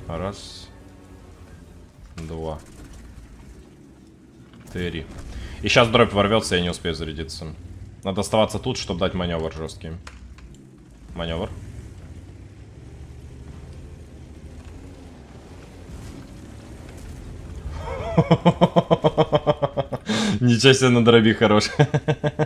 Раз. Два. Три. И сейчас дробь ворвется, я не успею зарядиться. Надо оставаться тут, чтобы дать маневр жесткий. Маневр. Ничего себе, на дроби хорош.